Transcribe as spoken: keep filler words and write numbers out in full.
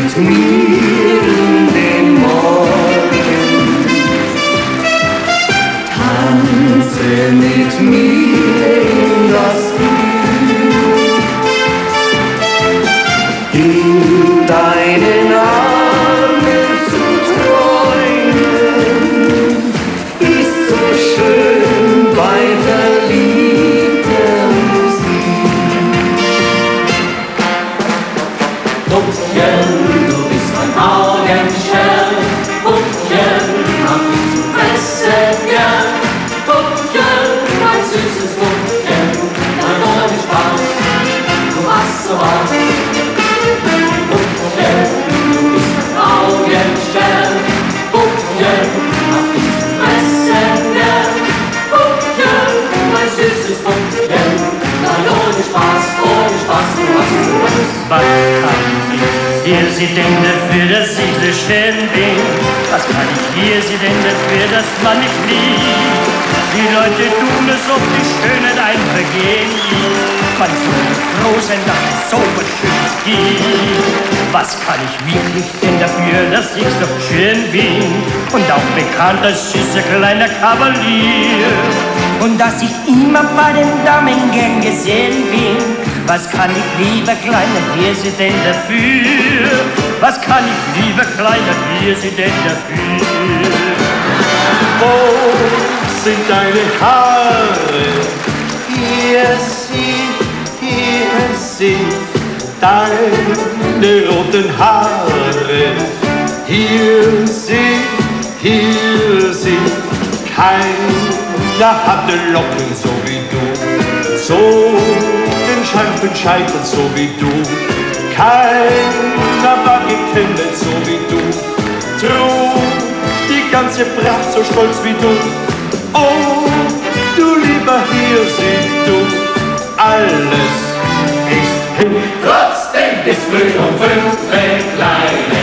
mit mir in den Morgen. Tanze mit mir in das Glück. In deinen Armen zu träumen ist so schön bei verliebter Musik. Puppchen, du bist mein Augenstern. Puppchen, hab ich zum Fressen gern. Puppchen, mein süßes Puppchen, mein ohne Spaß, du hast so was. Puppchen, du bist mein Augenstern. Puppchen, hab ich zum Fressen gern. Puppchen, mein süßes Puppchen, mein ohne Spaß, ohne Spaß, du hast so was. Was kann ich hier sie denn dafür, dass ich so schön bin? Was kann ich hier sie denn dafür, dass man mich liebt? Die Leute tun es, ob die Schönheit ein Vergehen gibt. Man soll froh sein, dass es so was Schönes gibt. Was kann ich wirklich denn dafür, dass ich so schön bin? Und auch bekannt als süßer kleiner Kavalier. Und dass ich immer bei den Damen gern gesehen bin. Was kann ich, lieber Kleiner, hier sie denn dafür? Was kann ich, lieber Kleiner, hier sie denn dafür? Wo sind deine Haare? Hier sie, hier sie, deine roten Haare. Hier sie, hier sie, keiner hatte Locken so wie du. So scharfen Scheitel so wie du, keiner war gekämmt so wie du, trug die ganze Pracht so stolz wie du. Oh, du lieber Hirsi, du, alles ist hin. Trotzdem ist früh um fünf, wenn kleine